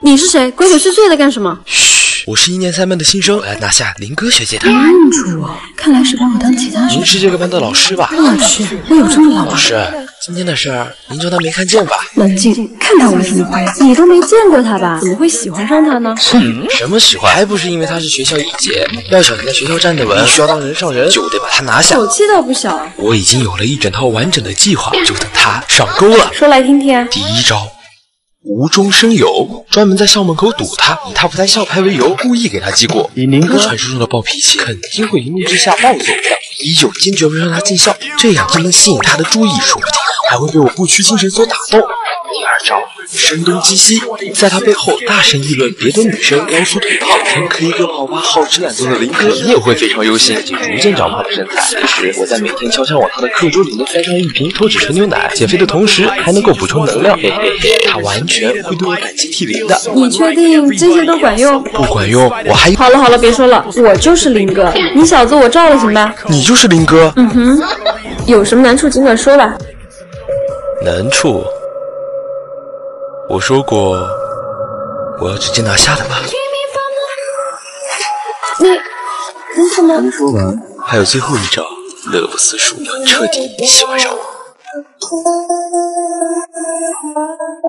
你是谁？鬼鬼祟祟的干什么？ 嘘，我是1年3班的新生，我来拿下林哥学姐的。 认出我，看来是把我当其他学生。 您是这个班的老师吧？ 我去，我有这么老吗？ 老师，今天的事儿您装当没看见吧？ 冷静，看他玩什么花样？你都没见过他吧？怎么会喜欢上他呢？ 什么喜欢？还不是因为她是学校一姐，要想在学校站得稳，需要当人上人，就得把她拿下。 口气倒不小。 我已经有了一整套完整的计划，就等她上钩了。 说来听听。 第一招。无中生有，专门在校门口堵他，以他不在校牌为由，故意给他记过。以林哥传说中的暴脾气，肯定会一怒之下暴走的。依旧坚决不让他进校，这样就能吸引他的注意，说不定还会被我不屈精神所打动。第二招，声东击西，在他背后大声议论别的女生腰粗腿胖，人可一个跑吧好吃懒做的林哥也会非常忧心自己逐渐长胖的身材。此时我在每天悄悄往他的课桌里面塞上一瓶脱脂纯牛奶，减肥的同时还能够补充能量，嘿嘿嘿，他完全会对我感激涕零的。 你确定这些都管用？ 不管用，我还…… 好了，别说了，我就是林哥，你小子我罩了行吧？ 你就是林哥？ 嗯哼，有什么难处尽管说吧。 难处？我说过我要直接拿下的吧。 你怎么？ 说完，还有最后一招，乐不思蜀，要彻底喜欢上我。